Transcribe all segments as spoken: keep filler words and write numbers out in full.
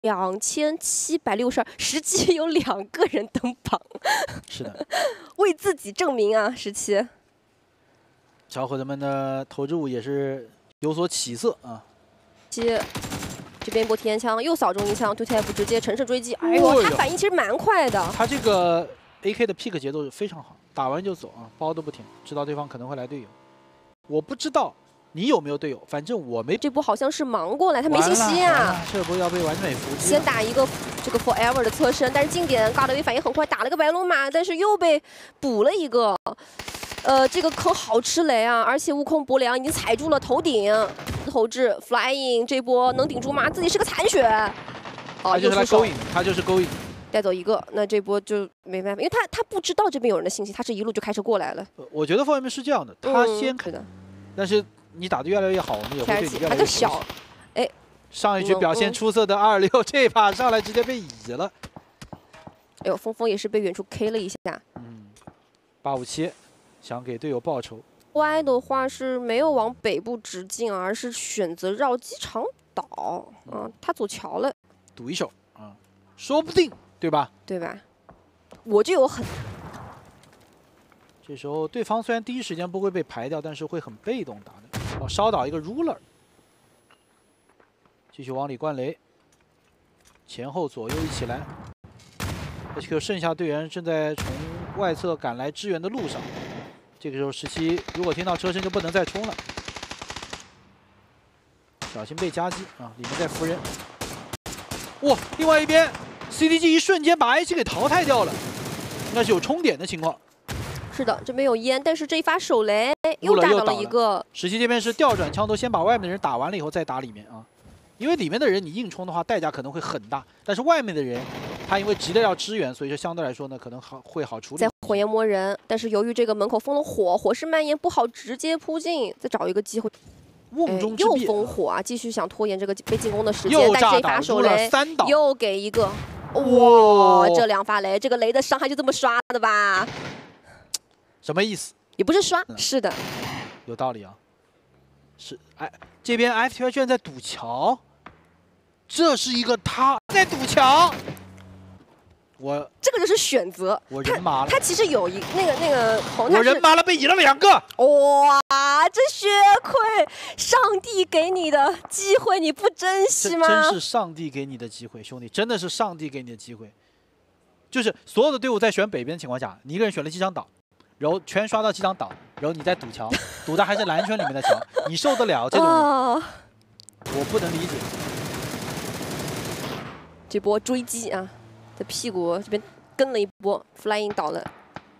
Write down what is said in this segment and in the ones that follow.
两千七百六十二，十七有两个人登榜， 是的， 为自己证明啊，十七。 小伙子们的投掷物也是有所起色啊。 七，这边一波体验枪又扫中一枪 ，two tap 直接乘胜追击，哎呦，他反应其实蛮快的。 他这个 A K 的 pick 节奏非常好，打完就走啊，包都不停，知道对方可能会来队友。我不知道。 你有没有队友？反正我没。 这波好像是忙过来，他没信息啊。 这波要被完美伏击。 先打一个这个 forever 的侧身，但是近点嘎德威反应很快，打了个白龙马，但是又被补了一个。呃，这个坑好吃雷啊！而且悟空博良已经踩住了头顶，投掷 flying 这波能顶住吗？自己是个残血。哦， 他就是来勾引，他就是勾引。 带走一个，那这波就没办法，因为他他不知道这边有人的信息，他是一路就开车过来了。 我觉得方面是这样的，他先是的， 但是。 你打得越来越好，我们也会对你越来越熟悉。 小，哎， 上一局表现出色的二六，这把上来直接被乙了。 哎呦，峰峰也是被远处 K 了一下。 嗯，八五七，想给队友报仇。 Y 的话是没有往北部直进，而是选择绕机场岛。嗯、啊，他走桥了。 赌一手啊，说不定，对吧？ 对吧？我就有很。 这时候对方虽然第一时间不会被排掉，但是会很被动打的。哦，烧倒一个 ruler， 继续往里灌雷，前后左右一起来。H Q 剩下队员正在从外侧赶来支援的路上。这个时候十七如果听到车声就不能再冲了，小心被夹击啊！里面在扶人。哇，另外一边 C D G 一瞬间把 I 七给淘汰掉了，应该是有冲点的情况。 是的，这边有烟，但是这一发手雷又炸到了一个。 十七这边是调转枪头，先把外面的人打完了以后再打里面啊，因为里面的人你硬冲的话代价可能会很大，但是外面的人他因为急着要支援，所以说相对来说呢可能好会好处理。 在火焰摸人，但是由于这个门口封了火，火势蔓延不好直接扑进，再找一个机会。 瓮中之鳖。 又封火啊，继续想拖延这个被进攻的时间，但这一发手雷又给一个。哇，这两发雷，这个雷的伤害就这么刷的吧？ 什么意思？ 也不是刷，嗯、是的， 有道理啊。是，哎，这边 F T Y 居然在堵桥，这是一个他在堵桥。我这个就是选择， 我人麻了。 他其实有一那个那个红， 我人麻了，被引了两个。 哇，这血亏，上帝给你的机会你不珍惜吗？ 真是上帝给你的机会，兄弟，真的是上帝给你的机会。就是所有的队伍在选北边的情况下，你一个人选了机场岛。 然后全刷到机场岛，然后你再堵桥，堵的还是蓝圈里面的桥，你受得了这种？ 哦、 我不能理解。 这波追击啊，在屁股这边跟了一波 ，flying 倒了。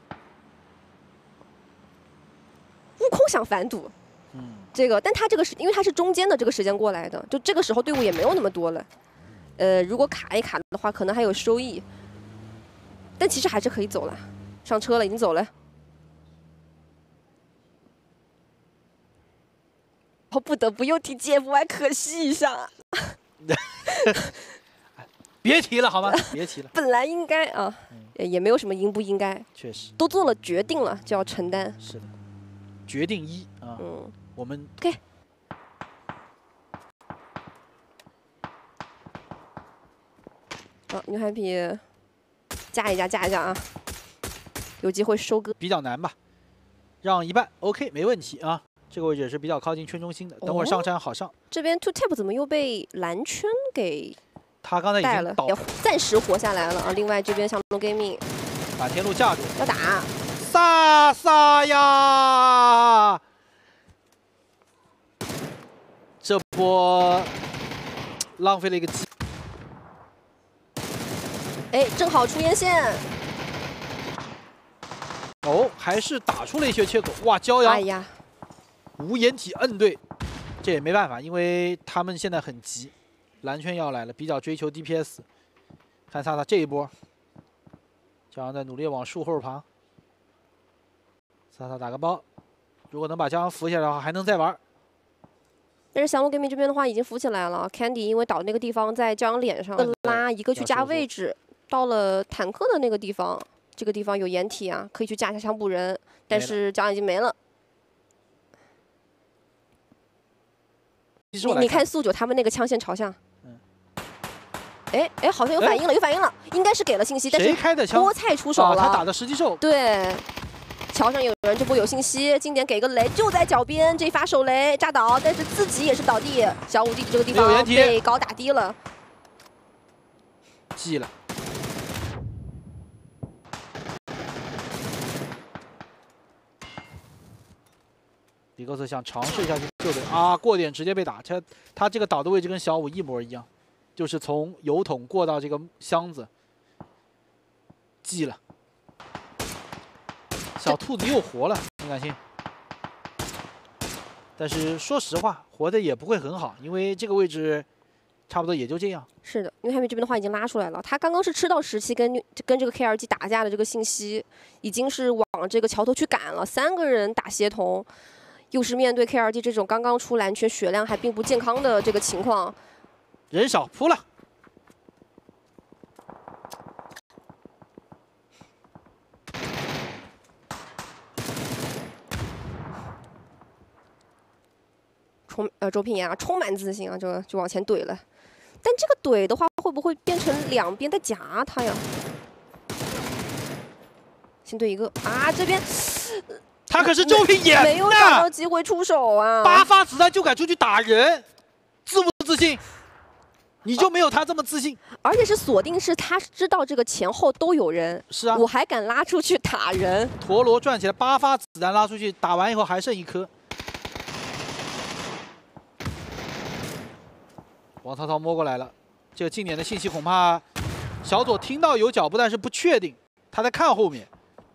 悟空想反堵，嗯，这个，但他这个是因为他是中间的这个时间过来的，就这个时候队伍也没有那么多了。呃，如果卡一卡的话，可能还有收益，但其实还是可以走了，上车了，已经走了。 我不得不又提 G F Y， 可惜一下。 别提了好吗？别提了。 本来应该啊，嗯、也没有什么应不应该。 确实。都做了决定了，就要承担。 是的。决定一啊。嗯。我们。 OK。好，牛海皮，加一加，加一加啊！有机会收割。 比较难吧？让一半 ，OK， 没问题啊。 这个位置也是比较靠近圈中心的，等会儿上山好上。哦、 这边 two tap 怎么又被蓝圈给他刚才已经倒， 暂时活下来了啊！另外这边向东 gaming 把天路架住， 要打萨萨呀！这波浪费了一个机， 哎，正好出烟线。 哦，还是打出了一些缺口，哇！骄阳， 哎呀， 无掩体摁对，这也没办法，因为他们现在很急，蓝圈要来了，比较追求 D P S。看萨萨这一波，骄阳在努力往树后爬，萨萨打个包，如果能把骄阳扶起来的话，还能再玩。 但是降龙 gaming 这边的话已经扶起来了 ，Candy 因为倒那个地方在骄阳脸上拉，一个去加位置，到了坦克的那个地方。 这个地方有掩体啊，可以去架一下枪补人，但是奖已经没了。你你看速九他们那个枪线朝向，嗯， 哎哎，好像有反应了，有反应了，应该是给了信息，但是谁开的枪？ 菠菜出手了， 他打的十级兽。 对。 桥上有人，这波有信息，经典给个雷，就在脚边，这一发手雷炸倒，但是自己也是倒地。小五弟这个地方被高打低了， 记了。迪克斯想尝试一下去救队啊，过点直接被打。他他这个倒的位置跟小五一模一样，就是从油桶过到这个箱子，记了。 小兔子又活了，很感谢。但是说实话，活的也不会很好，因为这个位置差不多也就这样。 是的，因为海米这边的话已经拉出来了，他刚刚是吃到十七跟跟这个 K R G 打架的这个信息，已经是往这个桥头去赶了，三个人打协同，又是面对 K R G 这种刚刚出蓝圈、血量还并不健康的这个情况， 人少扑了。 充呃周平言啊，充满自信啊，就就往前怼了。但这个怼的话，会不会变成两边在夹他呀？先对一个啊，这边他可是周平言， 没有找到机会出手啊！ 八发子弹就敢出去打人，自不自信？你就没有他这么自信？ 而且是锁定是他知道这个前后都有人， 是啊， 我还敢拉出去打人。 陀螺转起来，八发子弹拉出去，打完以后还剩一颗。 王涛涛摸过来了，这个近点的信息恐怕小左听到有脚步，但是不确定，他在看后面。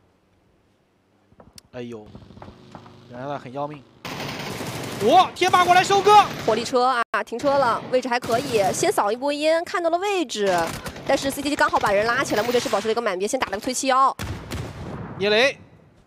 哎呦，然后他很要命。我天霸过来收割， 火力车啊，停车了，位置还可以，先扫一波烟，看到了位置，但是 C T G 刚好把人拉起来，目前是保持了一个满编，先打了个推七幺。 聂雷，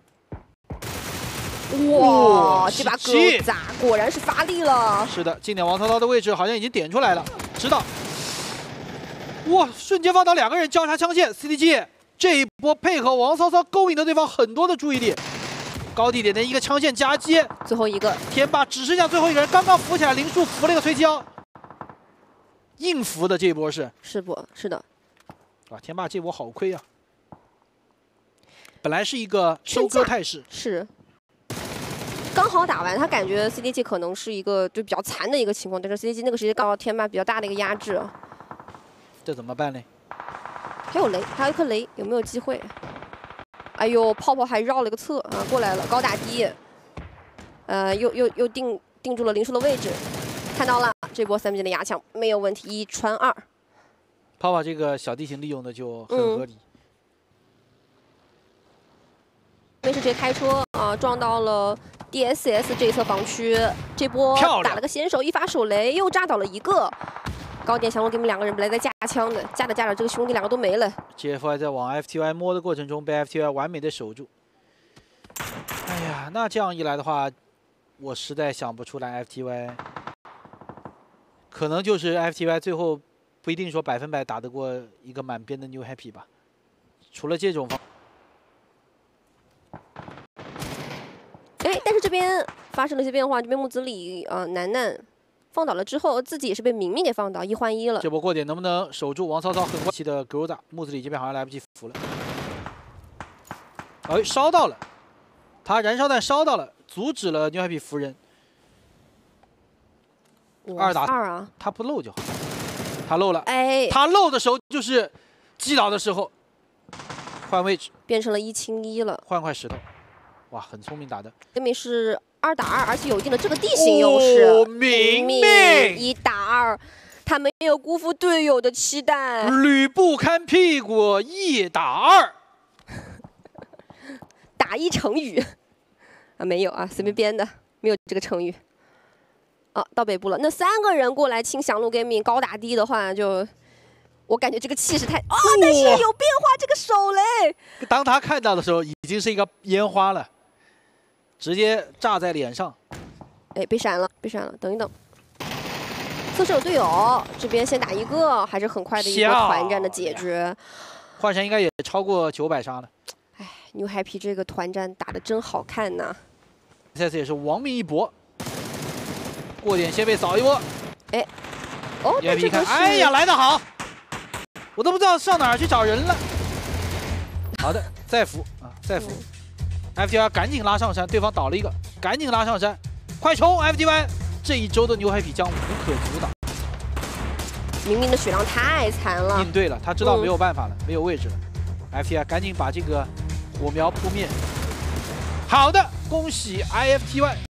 哇，这把狗砸果然是发力了。 是的，近点王涛涛的位置好像已经点出来了，知道。哇，瞬间放倒两个人交叉枪线 ，C T G 这一波配合王涛涛勾引了对方很多的注意力。高地点的一个枪线夹击， 最后一个天霸只剩下最后一个人，刚刚扶起来，林树扶了一个推敲，硬扶的这一波是是不？是的。 啊，天霸这波好亏啊！本来是一个收割态势， 是。 刚好打完，他感觉 C D G 可能是一个就比较残的一个情况，但是 C D G 那个时间刚好天霸比较大的一个压制， 这怎么办呢？ 还有雷，还有一颗雷，有没有机会？哎呦，泡泡还绕了个侧啊，过来了，高打低，呃，又又又定定住了林树的位置，看到了这波三比的压枪没有问题，一穿二。 泡泡这个小地形利用的就很合理。 没事，直接开车啊，撞到了 D S S 这一侧防区，这波打了个先手，一发手雷又炸倒了一个。高点降龙给你们两个人本来在架枪的，架着架着这个兄弟两个都没了。 G F I 在往 F T Y 摸的过程中被 F T Y 完美的守住。哎呀，那这样一来的话，我实在想不出来 F T Y， 可能就是 F T Y 最后不一定说百分百打得过一个满编的 New Happy 吧。除了这种方。 哎，但是这边发生了一些变化，这边木子李呃楠楠放倒了之后，自己也是被明明给放倒，一换一了。 这波过点能不能守住？王涛涛很关系的 Groza， 木子李这边好像来不及扶了。哎，烧到了，他燃烧弹烧到了，阻止了 New Happy 扶人。二打二啊， 他不漏就好，他漏了。 哎， 他漏的时候就是击倒的时候，换位置变成了一清一了， 换块石头。 哇，很聪明打的。 对面是二打二，而且有一定的这个地形优势。 哦，明明一打二，他没有辜负队友的期待。 吕布看屁股，一打二， 打一成语啊，没有啊，随便编的，没有这个成语。啊，到北部了，那三个人过来清降路 gaming 高打低的话，就我感觉这个气势太啊、哦，但是有变化，这个手雷。 当他看到的时候，已经是一个烟花了。 直接炸在脸上， 哎，被闪了，被闪了，等一等。侧身有队友，这边先打一个，还是很快的一个团战的解决。 幻神应该也超过九百杀了。 哎 ，New Happy 这个团战打得真好看呐！ 这次也是亡命一搏，过点先被扫一波。 哎，哦， 你一看，哎呀，来得好！ 我都不知道上哪儿去找人了。好的，再扶啊，再扶。嗯、F T Y 赶紧拉上山，对方倒了一个，赶紧拉上山，快冲 ！F T Y 这一周的牛海比将无可阻挡。 明明的血量太残了， 应对了，他知道没有办法了，嗯、没有位置了。F T Y 赶紧把这个火苗扑灭。好的，恭喜 I F T Y。